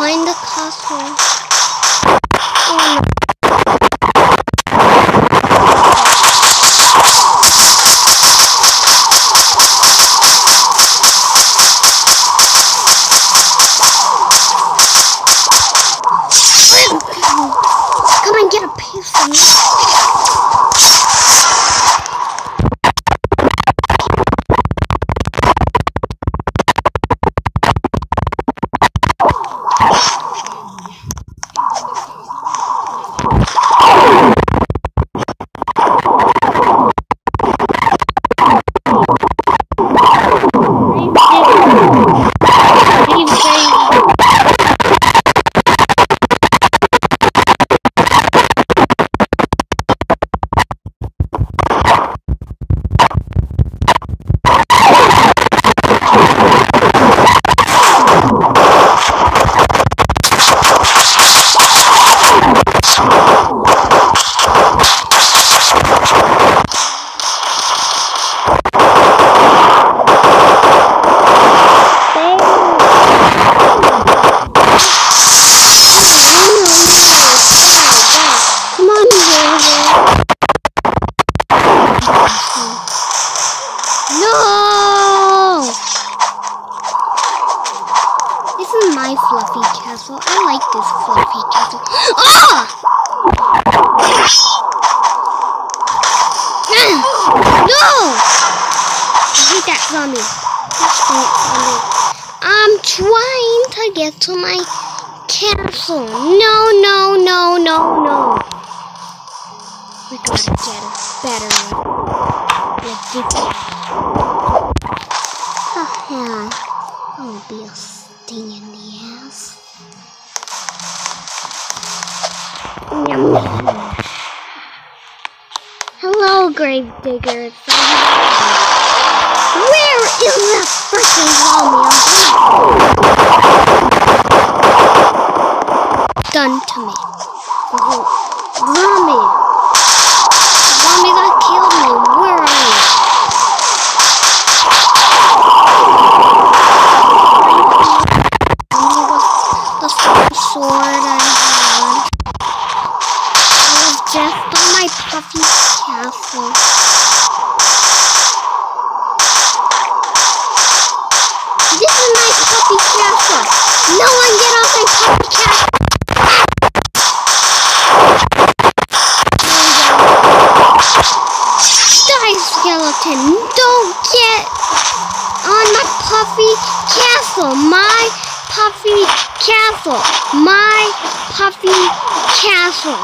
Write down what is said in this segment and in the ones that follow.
find the castle. Oh, no. Come and get a piece of me. No! This is my fluffy castle. I like this fluffy castle. Ah! No! I hate that zombie. I'm trying to get to my castle. No, no, no, no, no. We gotta get a better one. Like this. Yeah, that would be a sting in the ass. Yum. Hello, grave diggers. Where is that freaking zombie? Done to me. Zombie. Zombie that killed me. Where are you? Sword I had. I was just on my puffy castle. This is my puffy castle. No one get off my puffy castle. Die, skeleton. Don't get on my puffy castle. My puffy castle. My puffy castle.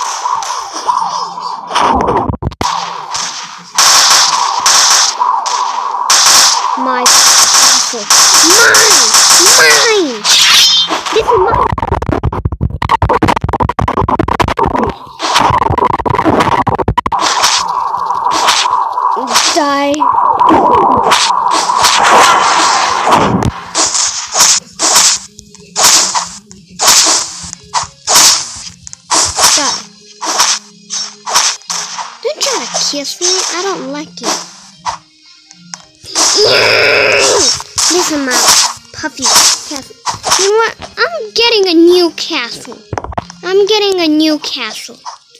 My castle. Mine! This is mine! Die. Kiss me? I don't like it. This is my puffy castle. You know what? I'm getting a new castle. I'm getting a new castle.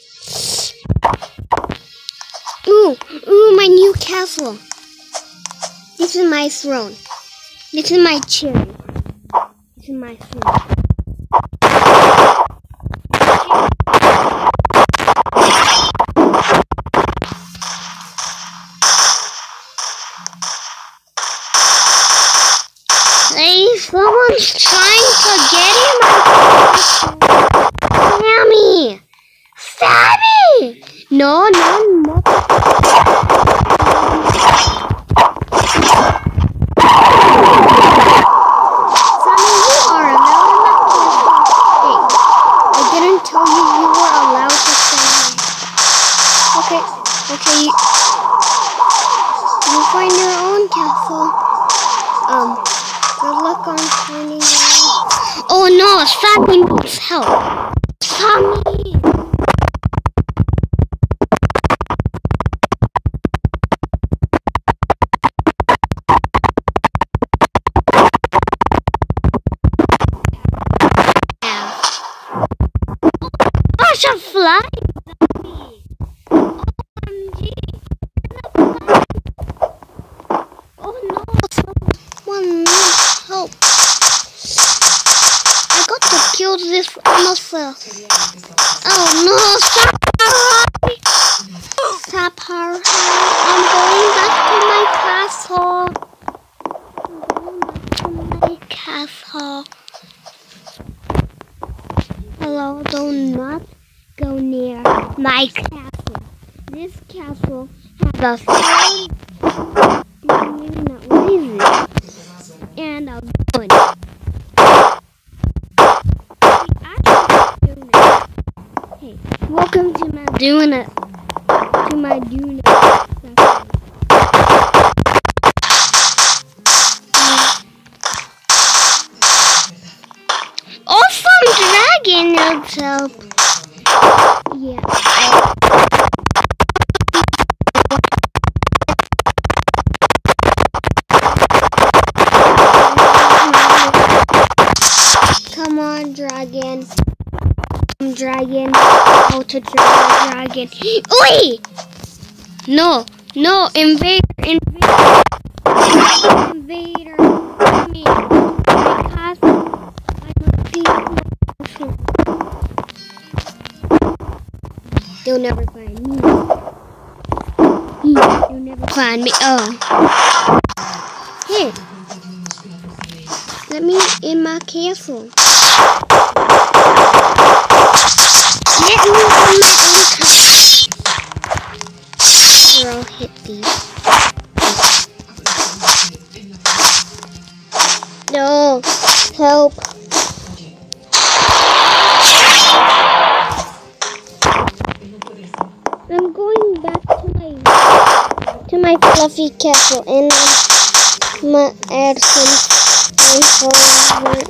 Ooh, my new castle. This is my throne. This is my chair. This is my throne. Hey, someone's trying to get in my Sammy! Sammy! No. Sammy, you are allowed in my castle. Hey, I didn't tell you were allowed to stay. Okay. You find your own castle. Good luck on finding it. Oh no, Sammy needs help. Sammy! use this myself. Oh no, stop her. I'm going back to my castle. Hello, do not go near my castle. This castle has a sword, and a gun. Hey, welcome to my donut. Awesome dragon needs help. Yeah. Come on, dragon. How to dragon. Oi! No, invader. Me. They'll never find me. They'll never find me. Oh. Hey. Let me in my castle. Get me in my own castle. Here, I'll hit these. No. Help. I'm going back to my fluffy castle and I'm gonna add some reinforcement.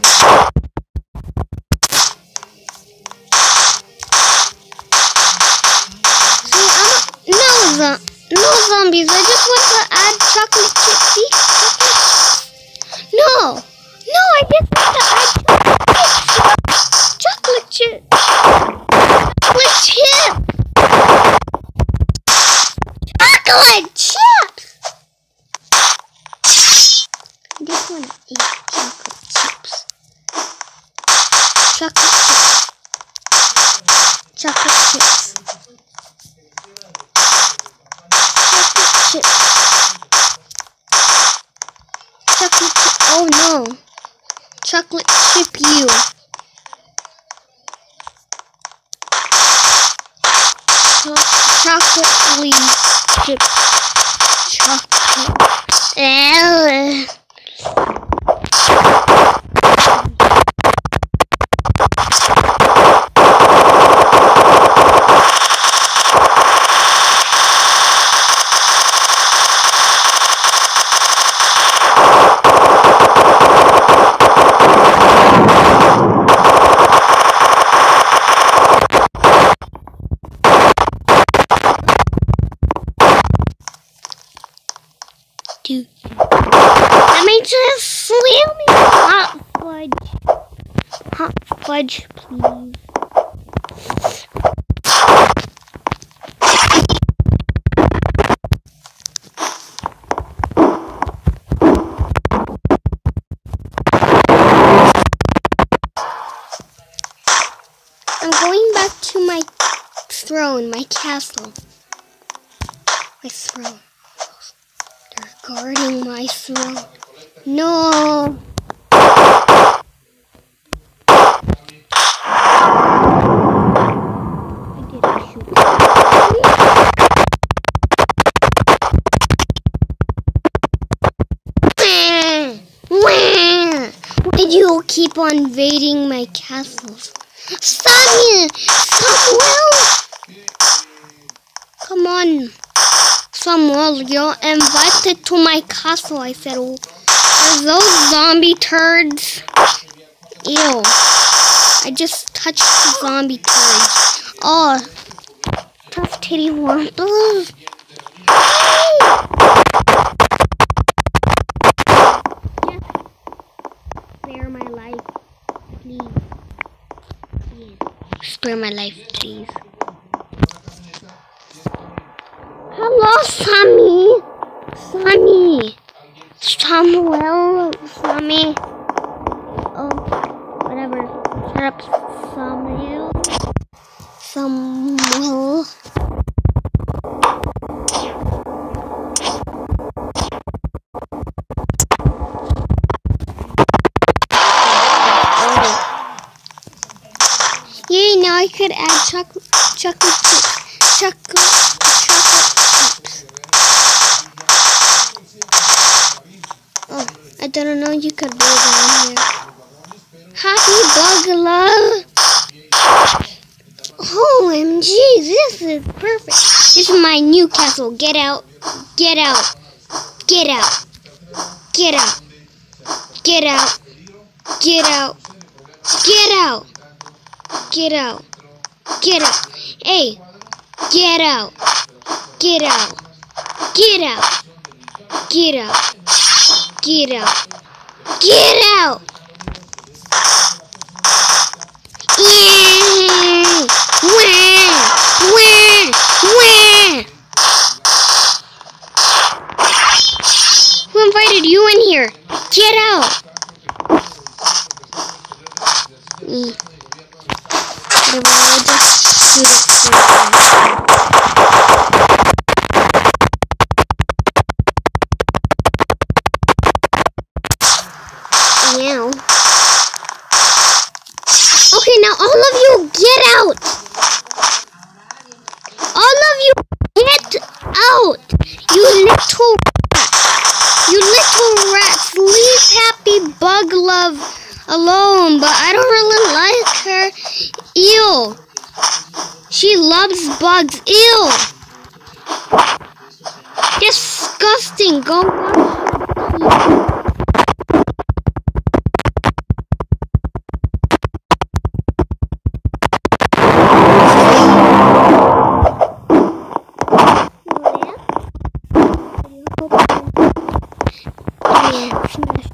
No zombies. I just want to add chocolate chips. See? No, I just want to add chocolate chips. Chocolate chips. Chocolate chips! I just want to eat chocolate chips. Chocolate chips. Chocolate chips. Chocolate chips. Chocolate chip. Oh no. Chocolate chip you. Chocolate please. Chip. Chocolate. Let me just slam me hot fudge, please. I'm going back to my throne, my castle. My throne. They're guarding my throne. No! I didn't shoot. Why do you keep on invading my castles? Samuel! Come on. Samuel, you're invited to my castle. I said, oh, are those zombie turds? Ew. I just touched the zombie turds. Oh, tough titty wumbles. Spare my life, please. Yeah. Spare my life, please. Hello, Sammy. Samuel. Sammy. Oh, whatever. up somehow. Somehow. Yay, now I could add chocolate chips. Oh, I didn't know you could build it in here. Happy Bug Love! OMG, this is perfect. This is my new castle. Get out. Get out. Get out. Get out. Get out. Get out. Get out. Get out. Get out. Hey. Get out. Get out. Get out. Get out. Get out. Get out. Yeah. Wah. Wah. Wah. Who invited you in here? Get out. Whatever, I'll just do this for Meow. Okay, now all of you get out. All of you get out. You little rats. You little rats. Leave Happy Bug Love alone, but I don't really like her. Ew. She loves bugs. Ew. Disgusting. Go wash. Yeah, smash